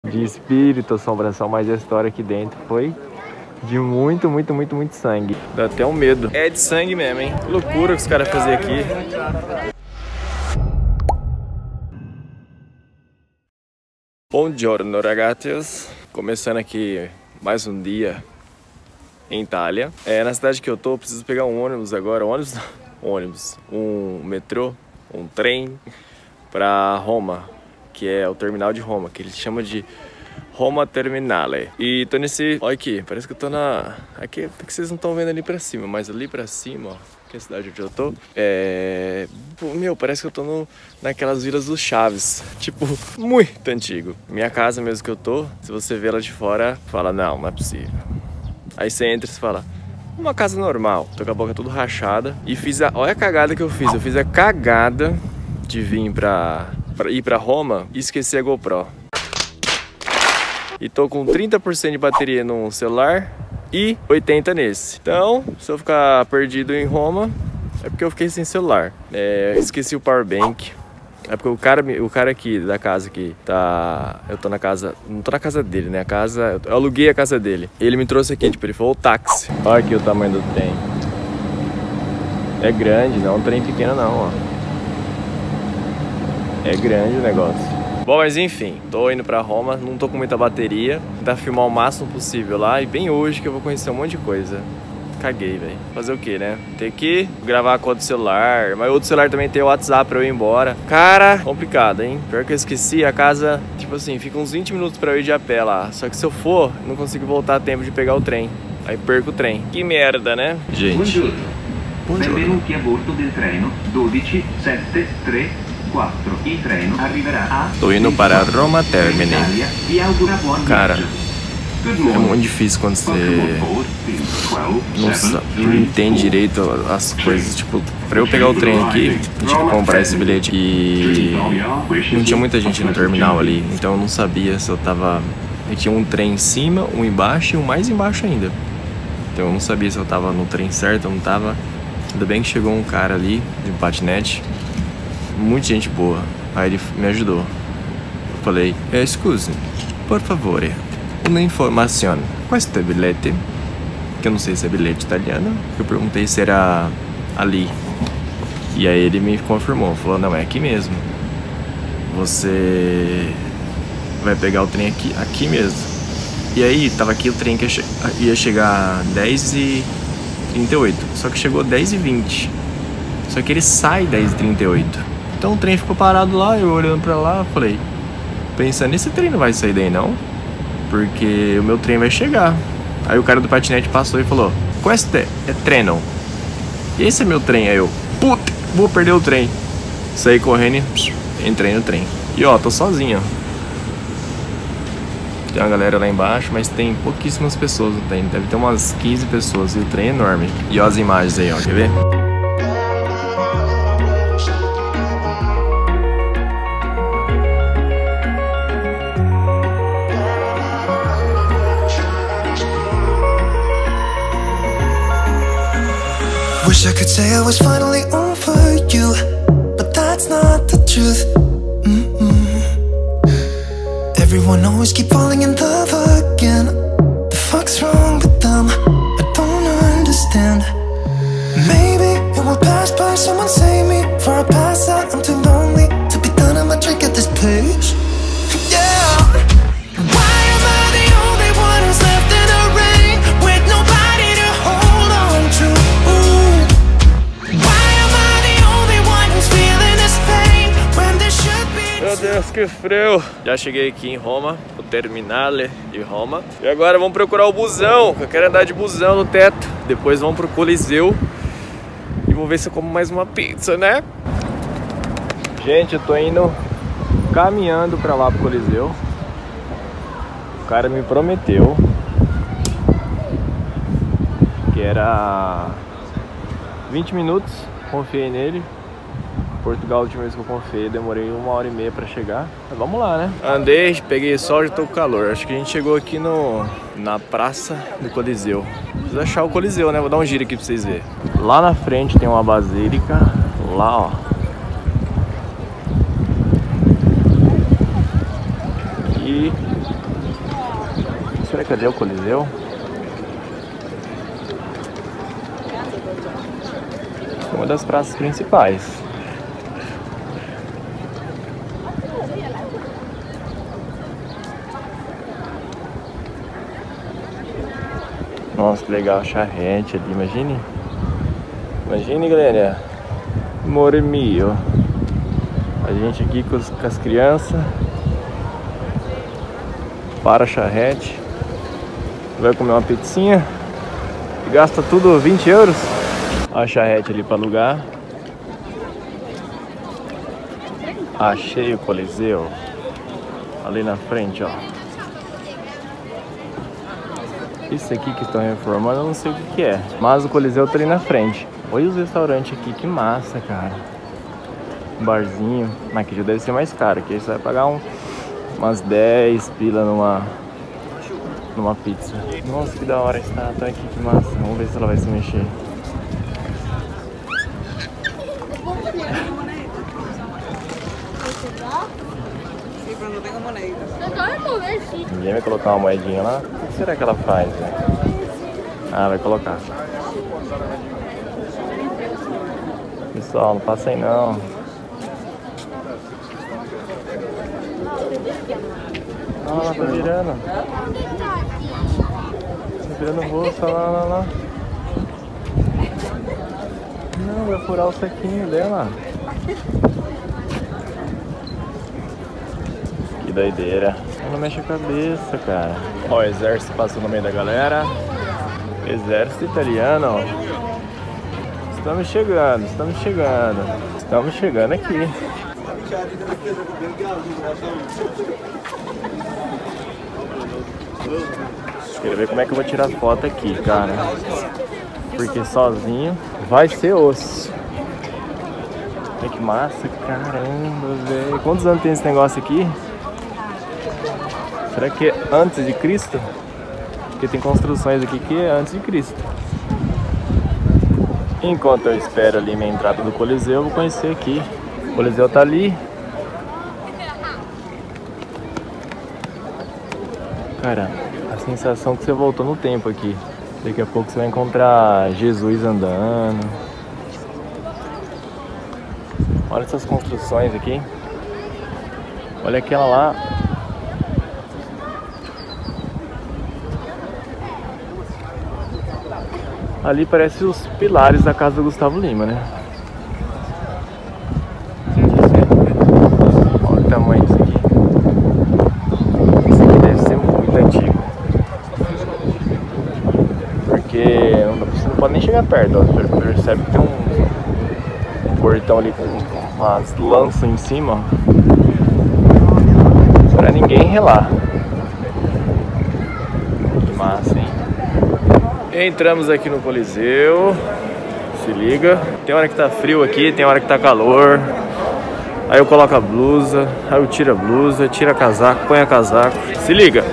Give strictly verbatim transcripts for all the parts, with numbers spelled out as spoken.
de espírito, assombração, mas a história aqui dentro foi de muito, muito, muito, muito sangue. Dá até um medo. É de sangue mesmo, hein? Que loucura que os caras faziam aqui. Bom giorno, ragazzi. Começando aqui mais um dia em Itália. É, na cidade que eu tô, preciso pegar um ônibus agora. Ônibus não. Ônibus. Um metrô, um trem pra Roma, que é o terminal de Roma, que ele chama de Roma Terminale. E tô nesse... Olha aqui, parece que eu tô na... Aqui, que vocês não estão vendo ali pra cima, mas ali pra cima, ó, que é a cidade onde eu tô, é... Meu, parece que eu tô no... naquelas vilas dos Chaves. Tipo, muito antigo. Minha casa mesmo que eu tô, se você vê ela de fora, fala, não, não é possível. Aí você entra e você fala, uma casa normal. Tô com a boca tudo rachada. E fiz a... Olha a cagada que eu fiz. Eu fiz a cagada de vir pra... pra ir pra Roma e esqueci a GoPro. E tô com trinta por cento de bateria no celular e oitenta por cento nesse. Então, se eu ficar perdido em Roma, é porque eu fiquei sem celular. É, esqueci o power bank. É porque o cara, o cara aqui da casa que tá... Eu tô na casa... Não tô na casa dele, né? A casa... Eu aluguei a casa dele. Ele me trouxe aqui, tipo, ele falou o táxi. Olha aqui o tamanho do trem. É grande, não é um trem pequeno não, ó. É grande o negócio. Bom, mas enfim, tô indo pra Roma, não tô com muita bateria. Tentar filmar o máximo possível lá. E bem hoje que eu vou conhecer um monte de coisa. Caguei, velho. Fazer o que, né? Tem que gravar com outro celular. Mas outro celular também tem o WhatsApp pra eu ir embora. Cara, complicado, hein? Pior que eu esqueci, a casa, tipo assim, fica uns vinte minutos pra eu ir de a pé lá. Só que se eu for, não consigo voltar a tempo de pegar o trem. Aí perco o trem. Que merda, né? Gente. Buongiorno. Buongiorno. Benvenuti a bordo del treno dodici sette tre quattro. Il treno arriverà a... Tô indo para Roma Termini. Cara, é muito difícil quando você não, sabe, não entende direito as coisas. Tipo, pra eu pegar o trem aqui, eu tinha que comprar esse bilhete. E não tinha muita gente no terminal ali, então eu não sabia se eu tava... Eu tinha um trem em cima, um embaixo e um mais embaixo ainda. Então eu não sabia se eu tava no trem certo ou não tava. Ainda bem que chegou um cara ali, de patinete. Muita gente boa. Aí ele me ajudou. Eu falei, eh, scusi, por favore, uma informação. Questo è bilhete? Que eu não sei se é bilhete italiano. Eu perguntei se era ali. E aí ele me confirmou. Falou, não, é aqui mesmo. Você vai pegar o trem aqui, aqui mesmo. E aí tava aqui o trem que ia, che ia chegar dez e trinta e oito. Só que chegou dez e vinte. Só que ele sai dez e trinta e oito. Então o trem ficou parado lá, eu olhando pra lá, falei, pensando, esse trem não vai sair daí não, porque o meu trem vai chegar. Aí o cara do patinete passou e falou, questo é treno. E esse é meu trem. Aí eu, puta, vou perder o trem. Saí correndo e entrei no trem. E ó, tô sozinho. Tem uma galera lá embaixo, mas tem pouquíssimas pessoas no trem. Deve ter umas quinze pessoas e o trem é enorme. E ó as imagens aí, ó, quer ver? Wish I could say I was finally over you, but that's not the truth. Mm-mm. Everyone always keep falling in love again. The fuck's wrong with them? I don't understand. Maybe it will pass by, someone save me. For I pass out, I'm too lonely to be done, I'ma drink at this place. Yeah. Why am I the only one who's left in the rain with nobody to hold on to? Meu Deus, que frio! Já cheguei aqui em Roma, o terminale de Roma. E agora vamos procurar o busão, eu quero andar de busão no teto. Depois vamos pro Coliseu e vou ver se eu como mais uma pizza, né? Gente, eu tô indo caminhando pra lá pro Coliseu. O cara me prometeu que era vinte minutos, confiei nele. Portugal, a última vez que eu confiei, demorei uma hora e meia pra chegar. Mas vamos lá, né? Andei, peguei sol, já tô com calor. Acho que a gente chegou aqui no, na praça do Coliseu. Preciso achar o Coliseu, né? Vou dar um giro aqui pra vocês verem. Lá na frente tem uma basílica. Lá, ó. E Será que cadê o Coliseu? Uma das praças principais. Nossa, que legal, charrete ali, imagine. Imagine, galera. Amor mio. A gente aqui com, os, com as crianças. Para a charrete. Vai comer uma pizzinha. E gasta tudo vinte euros. A charrete ali para alugar. Achei o Coliseu. Ali na frente, ó. Isso aqui que estão reformando, eu não sei o que que é. Mas o Coliseu tá ali na frente. Olha os restaurantes aqui, que massa, cara. Um barzinho. Mas aqui já deve ser mais caro. Aqui você vai pagar um, umas dez pila numa, numa pizza. Nossa, que da hora a estátua aqui, que massa. Vamos ver se ela vai se mexer. Ninguém vai colocar uma moedinha lá? O que será que ela faz, né? Ah, vai colocar. Pessoal, não passa aí não. Ah, ela tá virando. Tá virando o rosto, olha lá, olha lá. Não, vai furar o saquinho dela. Que doideira. Ela mexe a cabeça, cara. Ó, o exército passou no meio da galera. Exército italiano, ó. Estamos chegando, estamos chegando. Estamos chegando aqui. Quero ver como é que eu vou tirar foto aqui, cara. Porque sozinho vai ser osso. Olha que massa, caramba, velho. Quantos anos tem esse negócio aqui? Será que é antes de Cristo? Porque tem construções aqui que é antes de Cristo. Enquanto eu espero ali minha entrada do Coliseu, eu vou conhecer aqui. O Coliseu tá ali. Cara, a sensação que você voltou no tempo aqui. Daqui a pouco você vai encontrar Jesus andando. Olha essas construções aqui. Olha aquela lá. Ali parece os pilares da casa do Gustavo Lima, né? Olha o tamanho disso aqui. Isso aqui deve ser muito antigo. Porque você não pode nem chegar perto, ó. Você percebe que tem um, um portão ali com umas lanças em cima, ó. Pra ninguém relar. Que massa, hein? Entramos aqui no Coliseu. Se liga. Tem hora que tá frio aqui, tem hora que tá calor. Aí eu coloco a blusa, aí eu tiro a blusa, tiro a casaco, põe a casaco. Se liga.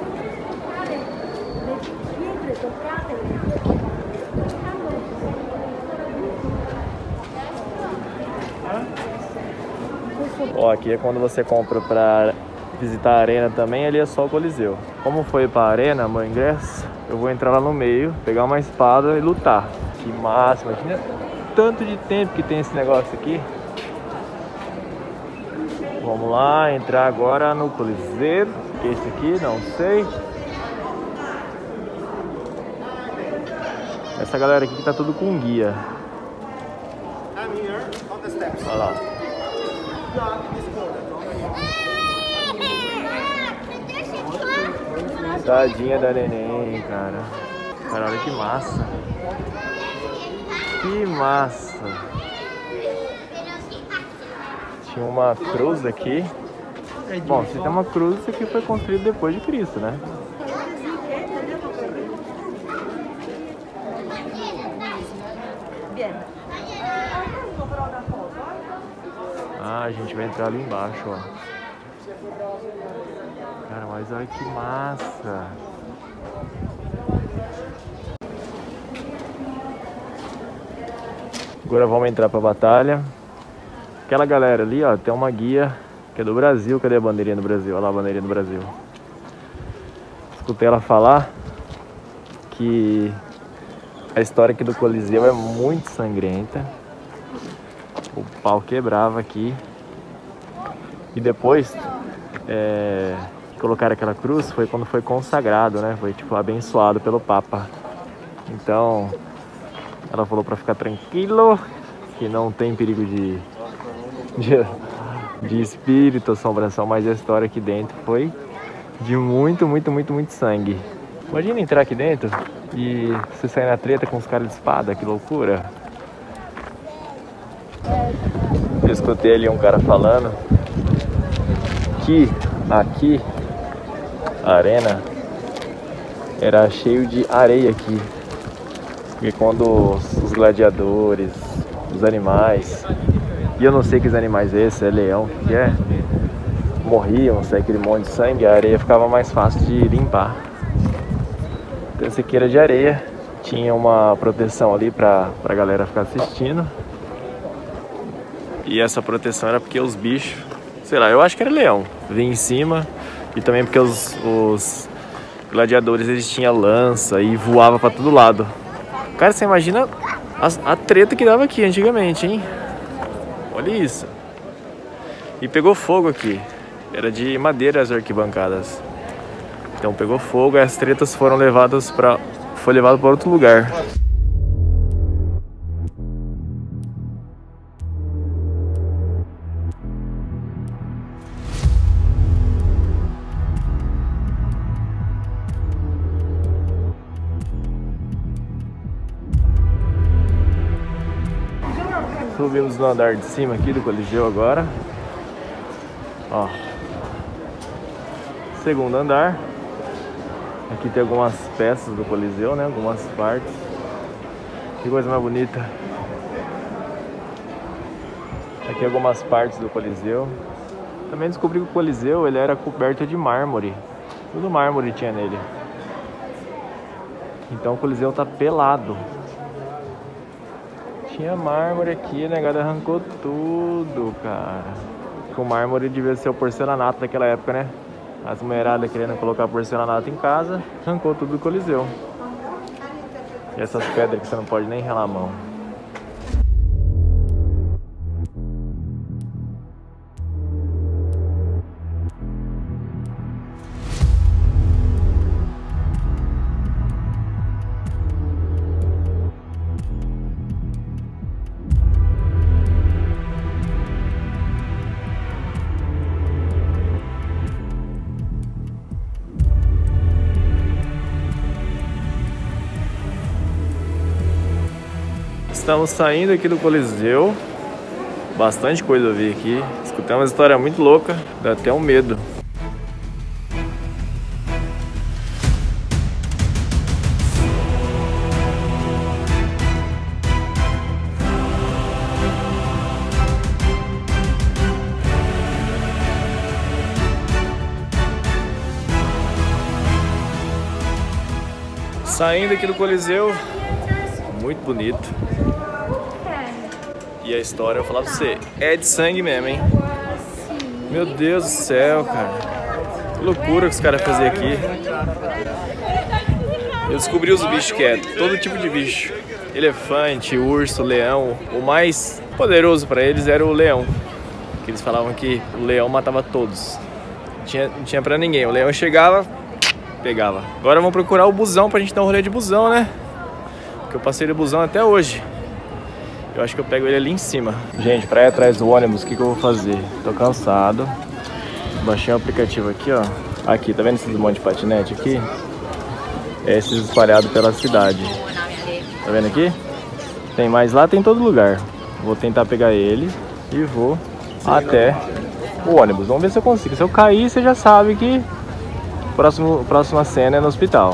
Ó, aqui é quando você compra pra visitar a arena também, ali é só o Coliseu. Como foi pra arena, meu ingresso, eu vou entrar lá no meio, pegar uma espada e lutar. Que massa, imagina tanto de tempo que tem esse negócio aqui. Vamos lá, entrar agora no Coliseu. Esse aqui, não sei. Essa galera aqui que tá tudo com guia. Olha lá. Tadinha da neném, cara. Cara, olha que massa. Que massa. Tinha uma cruz aqui. Bom, se tem uma cruz, isso aqui foi construído depois de Cristo, né? Ah, a gente vai entrar ali embaixo, ó. Cara, mas olha que massa. Agora vamos entrar pra batalha. Aquela galera ali, ó, tem uma guia que é do Brasil. Cadê a bandeirinha do Brasil? Olha lá a bandeirinha do Brasil. escutei ela falar que a história aqui do Coliseu é muito sangrenta. O pau quebrava aqui. E depois é, colocaram aquela cruz foi quando foi consagrado, né? Foi tipo abençoado pelo Papa. Então ela falou pra ficar tranquilo, que não tem perigo de, de, de espírito, assombração, mas a história aqui dentro foi de muito, muito, muito, muito sangue. Imagina entrar aqui dentro e você sair na treta com os caras de espada, que loucura. Eu escutei ali um cara falando que aqui a arena era cheio de areia aqui, porque quando os gladiadores, os animais, e eu não sei que os animais esses, é leão, que é, morriam, sai aquele monte de sangue, a areia ficava mais fácil de limpar. Então esse aqui era de areia, tinha uma proteção ali pra, pra galera ficar assistindo, e essa proteção era porque os bichos, sei lá, eu acho que era leão, vinha em cima, e também porque os, os gladiadores eles tinham lança e voava pra todo lado. Cara, você imagina a, a treta que dava aqui antigamente, hein? Olha isso. E pegou fogo aqui. Era de madeira as arquibancadas. Então pegou fogo e as tretas foram levadas para, foi levado para outro lugar. Subimos no andar de cima aqui do Coliseu agora. Ó. Segundo andar. Aqui tem algumas peças do Coliseu, né? Algumas partes. Que coisa mais bonita. Aqui algumas partes do Coliseu. Também descobri que o Coliseu ele era coberto de mármore. Tudo mármore tinha nele. Então o Coliseu tá pelado. Tinha mármore aqui, a negada arrancou tudo, cara. Com mármore devia ser o porcelanato daquela época, né? As mulheradas querendo colocar porcelanato em casa, arrancou tudo do Coliseu. E essas pedras que você não pode nem ralar a mão. Estamos saindo aqui do Coliseu. Bastante coisa eu vi aqui. Escutei uma história muito louca, dá até um medo. Saindo aqui do Coliseu, muito bonito. E a história, eu vou falar pra você, é de sangue mesmo, hein? Meu Deus do céu, cara. Que loucura que os caras faziam aqui. Eu descobri os bichos que é, todo tipo de bicho. Elefante, urso, leão. O mais poderoso pra eles era o leão. Que eles falavam que o leão matava todos. Não tinha, não tinha pra ninguém. O leão chegava, pegava. Agora vamos procurar o busão pra gente dar um rolê de busão, né? Porque eu passei de busão até hoje. Eu acho que eu pego ele ali em cima. Gente, pra ir atrás do ônibus, o que, que eu vou fazer? Tô cansado. Baixei o aplicativo aqui, ó. Aqui, tá vendo esses monte de patinete aqui? É esses espalhados pela cidade. Tá vendo aqui? Tem mais lá, tem em todo lugar. Vou tentar pegar ele e vou até o ônibus. Vamos ver se eu consigo. Se eu cair, você já sabe que próximo, próxima cena é no hospital.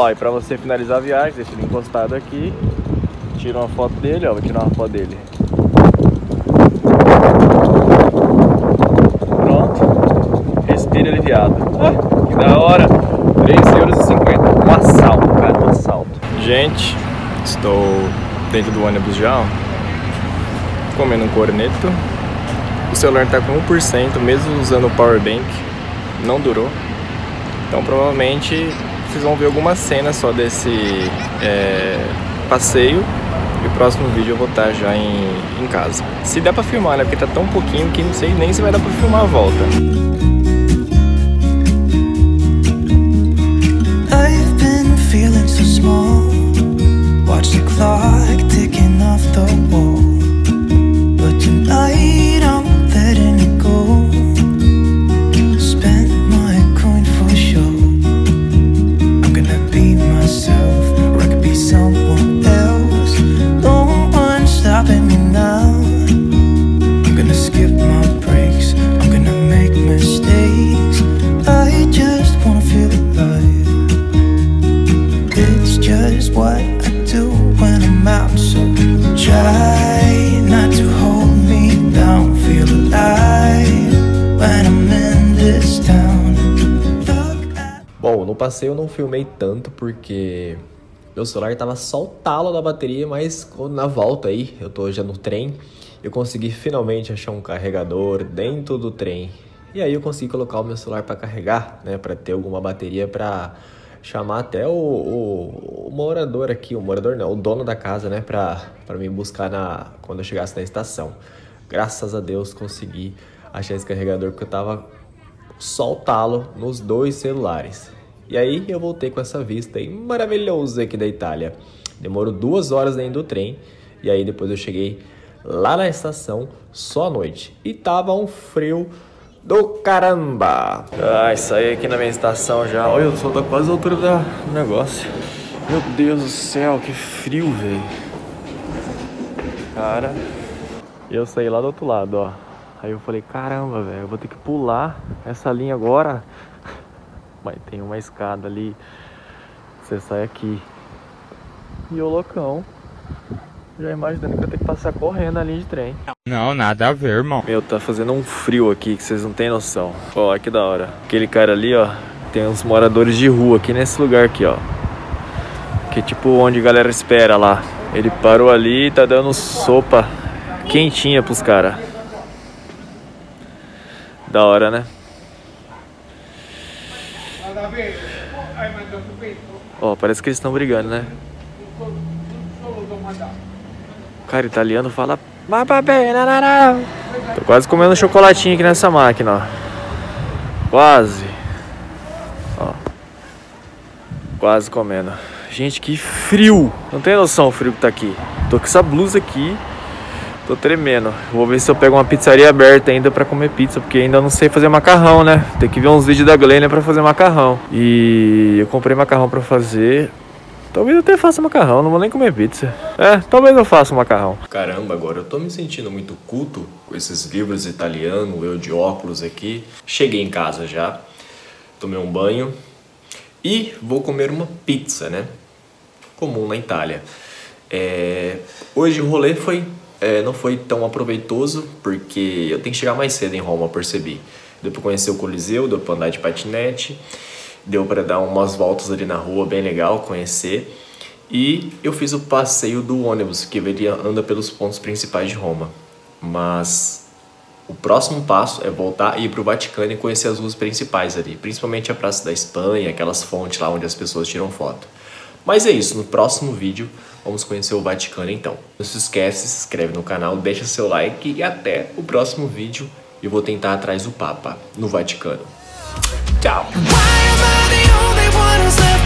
Ó, e pra você finalizar a viagem, deixa ele encostado aqui. Tira uma foto dele, ó. Vou tirar uma foto dele. Pronto. Respira aliviado. Ah, que da hora. três euros e cinquenta. Um assalto, cara. Um assalto. Gente, estou dentro do ônibus já, ó. Comendo um corneto. O celular tá com um por cento, mesmo usando o power bank. Não durou. Então provavelmente vocês vão ver algumas cenas só desse é, passeio. E o próximo vídeo eu vou estar já em, em casa. Se der pra filmar, né? Porque tá tão pouquinho que não sei nem se vai dar pra filmar a volta. I've been feeling so small. Watch the clock ticking off the wall. But tonight I'm letting it go. Spend my coin for sure. I'm gonna be myself, or I could be someone else. No one's stopping me now. I'm gonna skip my breaks. I'm gonna make mistakes. I just wanna feel alive. It's just what I do when I'm out. So try not to hold me down. Feel alive when I'm in this town. Bom, no passeio eu não filmei tanto porque meu celular tava só o talo da bateria, mas na volta aí, eu tô já no trem, eu consegui finalmente achar um carregador dentro do trem. E aí eu consegui colocar o meu celular para carregar, né, para ter alguma bateria para chamar até o, o, o morador aqui, o morador não, o dono da casa, né, para para me buscar na quando eu chegasse na estação. Graças a Deus consegui achar esse carregador porque eu tava só o talo nos dois celulares. E aí eu voltei com essa vista aí maravilhosa aqui da Itália. Demorou duas horas dentro do trem. E aí depois eu cheguei lá na estação só à noite. E tava um frio do caramba. Ai, saí aqui na minha estação já. Olha, eu só tô quase à altura da, do negócio. Meu Deus do céu, que frio, velho. Cara. E eu saí lá do outro lado, ó. Aí eu falei, caramba, velho, eu vou ter que pular essa linha agora. Mas tem uma escada ali. Você sai aqui. E o loucão. Já imaginando que eu tenho que passar correndo a linha de trem. Não, nada a ver, irmão. Meu, tá fazendo um frio aqui que vocês não tem noção. Ó, que da hora. Aquele cara ali, ó. Tem uns moradores de rua aqui nesse lugar aqui, ó. Que é tipo onde a galera espera lá. Ele parou ali e tá dando sopa quentinha pros caras. Da hora, né? Ó, parece que eles estão brigando, né? Cara, italiano fala... Tô quase comendo um chocolatinho aqui nessa máquina, ó. Quase. Ó. Quase comendo. Gente, que frio. Não tem noção o frio que tá aqui. Tô com essa blusa aqui. Tô tremendo. Vou ver se eu pego uma pizzaria aberta ainda pra comer pizza, porque ainda não sei fazer macarrão, né? Tem que ver uns vídeos da Glênia pra fazer macarrão. E eu comprei macarrão pra fazer. Talvez eu até faça macarrão, não vou nem comer pizza. É, talvez eu faça macarrão. Caramba, agora eu tô me sentindo muito culto com esses livros italianos, eu de óculos aqui. Cheguei em casa já, tomei um banho e vou comer uma pizza, né? Comum na Itália. É... Hoje o rolê foi... É, não foi tão aproveitoso, porque eu tenho que chegar mais cedo em Roma, eu percebi. Deu pra conhecer o Coliseu, deu pra andar de patinete, deu pra dar umas voltas ali na rua, bem legal, conhecer. E eu fiz o passeio do ônibus, que anda pelos pontos principais de Roma. Mas o próximo passo é voltar e ir pro Vaticano e conhecer as ruas principais ali, principalmente a Praça da Espanha, aquelas fontes lá onde as pessoas tiram foto. Mas é isso, no próximo vídeo vamos conhecer o Vaticano então. Não se esquece, se inscreve no canal, deixa seu like e até o próximo vídeo. Eu vou tentar atrás do Papa no Vaticano. Tchau!